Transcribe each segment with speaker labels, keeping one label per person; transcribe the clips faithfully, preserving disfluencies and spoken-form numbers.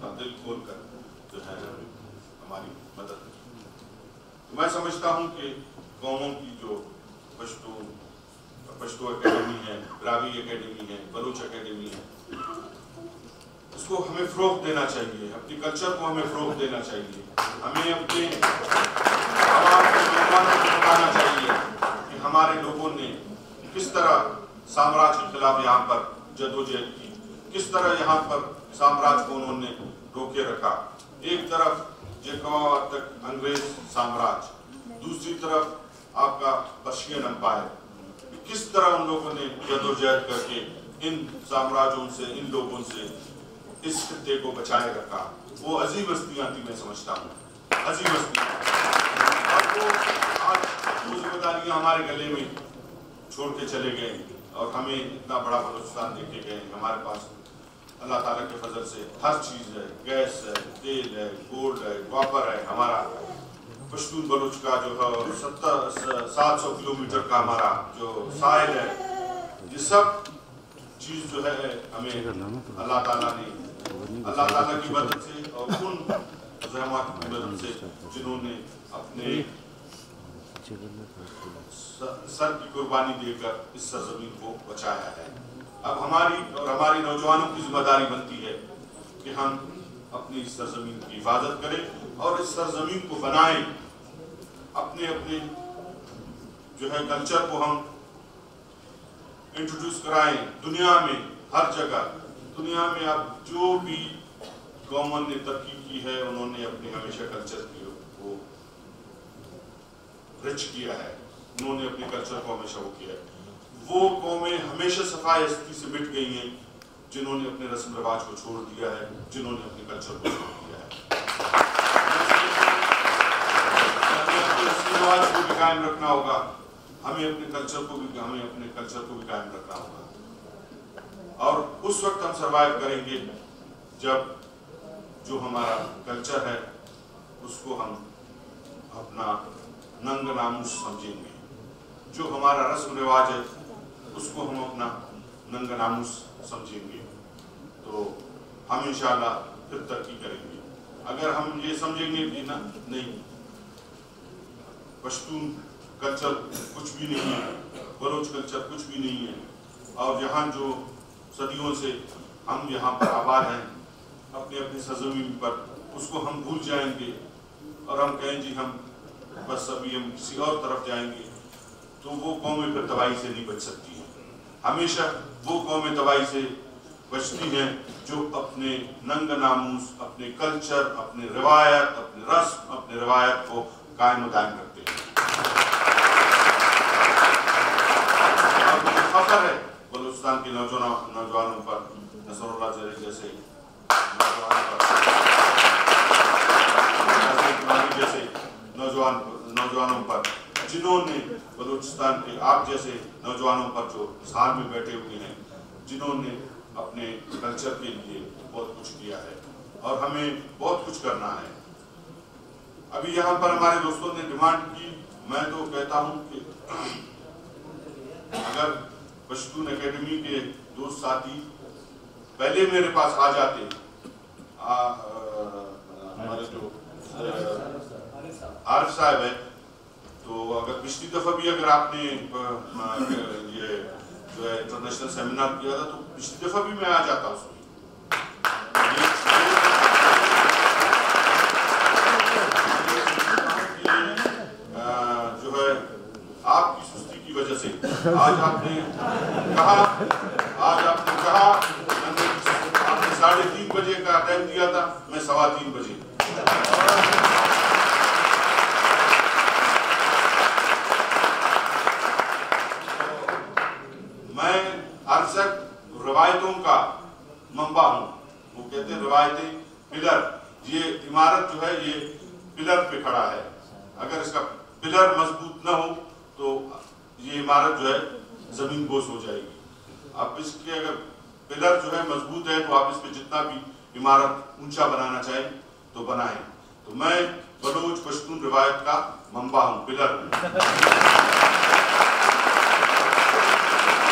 Speaker 1: अपना दिल खोल कर जो है हमारी मदद की। तो मैं समझता हूँ कि कौमों की जो पश्तो पश्तो एकेडमी है, ब्रावी एकेडमी है, बलूच एकेडमी है, उसको हमें फ़रोग़ देना चाहिए, अपनी कल्चर को हमें फ़रोग़ देना चाहिए। हमें अपने आवाम के मेहमानों को बताना चाहिए कि हमारे लोगों ने किस तरह साम्राज्य के खिलाफ यहाँ पर जदोजहद की, किस तरह यहाँ पर साम्राज्य को उन्होंने रोके रखा। एक तरफ जेकवा तक अंग्रेज साम्राज्य, दूसरी तरफ आपका पर्शियन एम्पायर, किस तरह उन लोगों ने जदोजहद करके इन साम्राज्यों से, इन लोगों से इस खित्ते को बचाए रखा। वो अजीम हस्तियां थी, मैं समझता हूँ अजीम हस्तियां। और वो आज वो जिम्मेदारियां हमारे गले में छोड़ के चले गए और हमें इतना बड़ा बलूचिस्तान देके गए। हमारे पास अल्लाह ताला के फजल से हर चीज़ है, गैस है, तेल है, गोल्ड है, कॉपर है। हमारा पश्तून बलूच का जो है सत्तर सात सौ किलोमीटर का हमारा जो साहिल है, ये सब चीज़ जो है हमें अल्लाह ताला ने अल्लाह ताला की मदद से और उन रहमत की मदद से जिन्होंने अपने सर की कुर्बानी देकर इस सरजमीन को बचाया है। अब हमारी और हमारी नौजवानों की जिम्मेदारी बनती है कि हम अपनी इस सरजमीन की हिफाजत करें और इस सरजमीन को बनाएं। अपने अपने जो है कल्चर को हम इंट्रोड्यूस कराएं दुनिया में, हर जगह दुनिया में। अब जो भी कौमों ने तरक्की की है, उन्होंने अपने हमेशा कल्चर की वो रिच किया है, उन्होंने अपने कल्चर को हमेशा वो किया है। वो कौमें हमेशा सफाई से मिट गई हैं जिन्होंने अपने रस्म रिवाज को छोड़ दिया है, जिन्होंने अपने कल्चर को छोड़ दिया है। हमें अपने रस्म रिवाज को भी कायम रखना होगा, हमें अपने कल्चर को भी हमें अपने कल्चर को भी कायम रखना होगा। और उस वक्त हम सरवाइव करेंगे जब जो हमारा कल्चर है उसको हम अपना नंग नामूस समझेंगे, जो हमारा रस्म रिवाज है उसको हम अपना नंग नामूस समझेंगे, तो हम इंशाल्लाह फिर तरक्की करेंगे। अगर हम ये समझेंगे कि ना नहीं, पश्तून कल्चर कुछ भी नहीं है, बलोच कल्चर कुछ भी नहीं है, और यहाँ जो सदियों से हम यहाँ पर आबाद हैं अपने अपने सरजमीन पर, उसको हम भूल जाएंगे और हम कहें जी हम बस अभी हम किसी और तरफ जाएंगे, तो वो कौमें फिर तबाही से नहीं बच सकती हैं। हमेशा वो कौमें तबाही से बचती हैं जो अपने नंग नामूस, अपने कल्चर, अपने रिवायत, अपने रस्म, अपने रिवायत को कायम दायम रखते हैं। और मुझे फख्र है बलूचिस्तान के नौजवानों नौजवानों पर, नसरुल्लाह ज़री जैसे नौजवानों पर, जैसे नौजवान नौजवानों पर, जिन्होंने बलूचिस्तान के आप जैसे नौजवानों पर जो साल में बैठे हुए हैं, जिन्होंने अपने कल्चर के लिए बहुत कुछ किया है और हमें बहुत कुछ करना है। अभी यहाँ पर हमारे दोस्तों ने डिमांड की, मैं तो कहता हूँ कि अगर पश्तून एकेडमी के दोस्त साथी पहले मेरे पास आ जाते, हमारे जो आरिफ साहब है, तो अगर पिछली दफा भी अगर आपने ये जो है इंटरनेशनल सेमिनार किया था, तो पिछली दफा भी मैं आ जाता उसमें। जो है आपकी सुस्ती की वजह से आज आपने कहा आज आपने कहा आपने साढ़े तीन बजे का टाइम दिया था, मैं सवा तीन बजे मैं अरसक रवायतों का मंबा हूँ। वो कहते हैं रवायतें पिलर, ये इमारत जो है ये पिलर पे खड़ा है, अगर इसका पिलर मजबूत न हो तो ये इमारत जो है जमीन बोस हो जाएगी। आप इसके अगर पिलर जो है मजबूत है तो आप इस पे जितना भी इमारत ऊंचा बनाना चाहें तो बनाएं। तो मैं बलूच पश्तून रिवायत का मंबा हूँ, पिलर हूँ।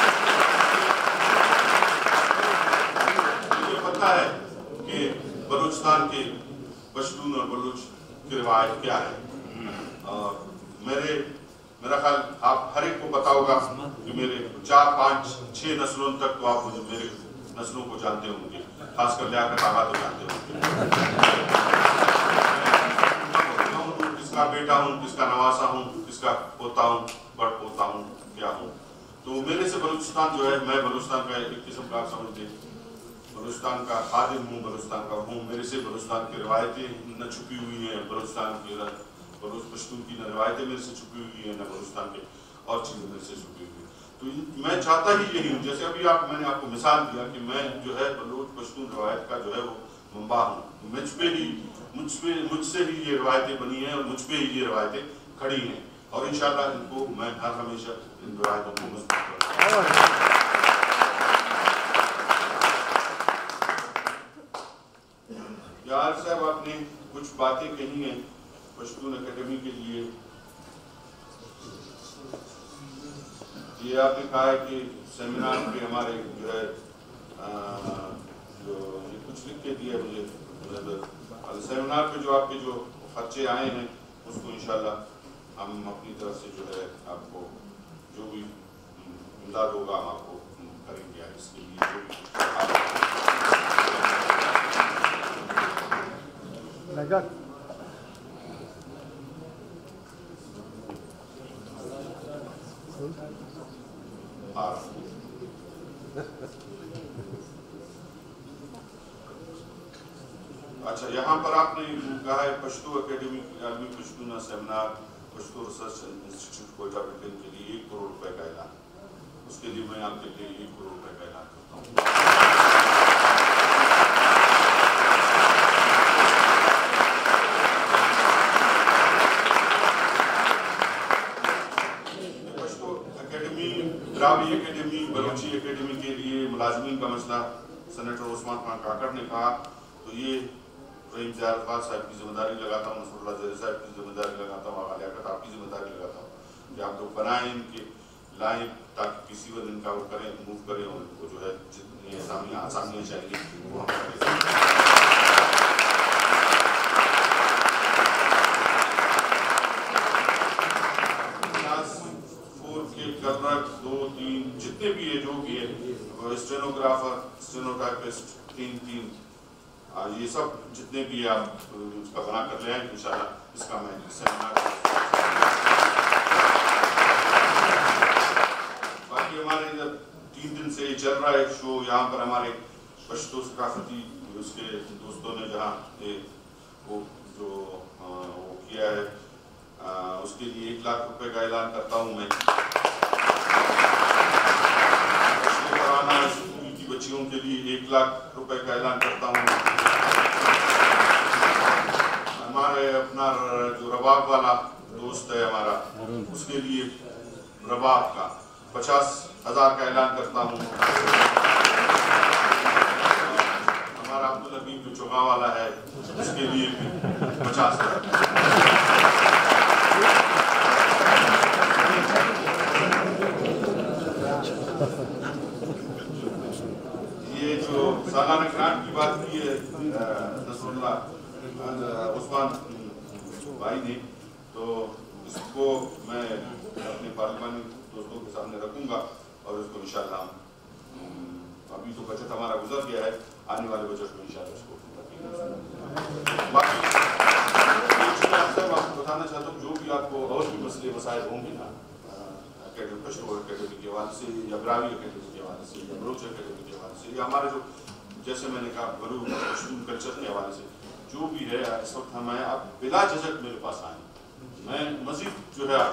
Speaker 1: मुझे पता है कि बलूच बलूचिस्तान के पश्तून और बलूच की रिवायत क्या है। और मेरे मेरा ख्याल आप हर एक को पता होगा कि मेरे चार पाँच छः नस्लों तक तो आप मुझे मेरे नस्लों को जानते होंगे, खासकर लियाकत आगा तो जानते होंगे। किसका बेटा हूँ, किसका नवासा हूँ, किसका पोता हूँ, बड़ पोता हूँ, क्या हूँ। तो मेरे से बलूचिस्तान जो है, मैं बलूचिस्तान का एक किस्म का आप समझ लीजिए बलूचिस्तान का खादिम हूँ, बलूचिस्तान का हूँ। मेरे से बलूचिस्तान की रिवायतें न छुपी हुई हैं, बलूचिस्तान की बलूच पश्तून की न रिवायतें मेरे से छुपी हुई हैं, न बलूचिस्तान के और चीज़ें मेरे से छुपी हुई हैं। तो मैं चाहता ही यही हूँ, जैसे अभी आप मैंने आपको मिसाल दिया कि मैं जो है बलूच पश्तून रिवायत का जो है वो मंबा हूँ। मुझ पे ही मुझ पे मुझसे ही ये रिवायतें बनी हैं और मुझ पे ही ये रिवायतें खड़ी हैं और इंशाल्लाह इनको मैं हर हमेशा इन रिवायतों को मजबूत करूँगा। यार साहब, आपने कुछ बातें कही हैं पश्तून एकेडमी के लिए। ये आपने कहा है कि सेमिनार पे हमारे जो है आ, जो ये कुछ लिख के दिया मुझे, सेमिनार पे जो आपके जो खर्चे आए हैं उसको इंशाल्लाह हम अपनी तरफ से जो है आपको जो भी इमदाद होगा हम आपको करेंगे। इसके लिए जो भी अच्छा, यहाँ पर आपने कहा है पश्तो एकेडमी आलमी पश्तूना seminar Pashto research institute Quetta building के लिए एक करोड़ रुपए का ऐलान। उसके लिए मैं आपके लिए एक करोड़ रुपए का ऐलान करता हूँ। पश्तो एकेडमी, द्रावी एकेडमी, बलूची एकेडमी के लिए मुलाजमीन का मसला सेनेटर उस्मान खान काकड़ ने कहा, तो ये रहीम ज़ियारत साहब की जिम्मेदारी लगाता हूँ, नसरुल्लाह ज़हरी साहब की जिम्मेदारी लगाता हूँ, आगा लियाकत आपकी जिम्मेदारी लगाता हूँ कि आप लोग बनाएं, इनके लाएं ताकि किसी वक्त इनका वो करें, मूव करें और इनको जो है जितनी आसामियाँ आसामियाँ चाहिए वो हम करें। क्लास फोर के क्लर्क दो तीन जितने भी है, जो भी है, स्टेनोग्राफर, स्टेनोटाइपिस्ट तीन तीन आ, ये सब जितने भी आप उसका बना कर ले आए इंशाल्लाह इसका मैं सेमिनार। बाकी हमारे इधर तीन दिन से चल रहा है शो, यहाँ पर हमारे पश्तो सकाफती उसके दोस्तों ने जहाँ वो जो आ, वो किया है आ, उसके लिए एक लाख रुपए का ऐलान करता हूँ मैं। स्कूल की बच्चियों के लिए एक लाख रुपए का ऐलान करता हूँ। हमारे अपना जो रबाब वाला दोस्त है हमारा, उसके लिए रबाब का पचास हजार का ऐलान करता हूँ। हमारा अब्दुल हबीब जो चौगा वाला है उसके लिए भी पचास हजार। ये जो सालाना ग्रांट की बात की है नसरुल्लाह उस्मान भाई ने, तो इसको मैं अपने पार्लिमानी दोस्तों के सामने रखूंगा और इसको इंशाल्लाह अभी तो बजट हमारा गुजर गया है, आने वाले बजट में इंशाल्लाह इसको बाकी आपको बताना चाहता हूँ जो भी आपको और भी मसले मसाइल होंगे ना एकेडमी पश्तो एकेडमी के हवाले से या ब्रावी एकेडमी के हवाले से या बलूच एकेडमी के हवाले से या हमारे जो जैसे मैंने कहा बलूच पश्तून कल्चर के हवाले से जो भी है इस वक्त हमें आप बिला झिझक मेरे पास आए, मैं मजीद जो है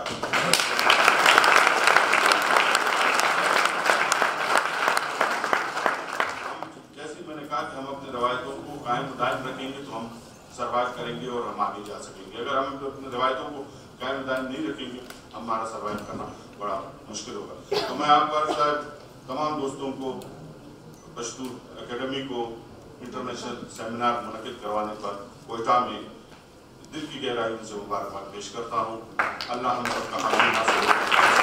Speaker 1: जैसे मैंने कहा कि हम अपने रवायतों को कायम दायम रखेंगे तो हम सर्वाइव करेंगे और हम आगे जा सकेंगे। अगर हम अपने रवायतों को कायम दायम नहीं रखेंगे हमारा सर्वाइव करना बड़ा मुश्किल होगा। तो मैं आपका शायद तमाम दोस्तों को पश्तो एकेडमी को इंटरनेशनल सेमिनार मुनक़िद करवाने पर कोयटा में दिल की गहराई से मुबारकबाद पेश करता हूँ। अल्लाह हम सबका हासिल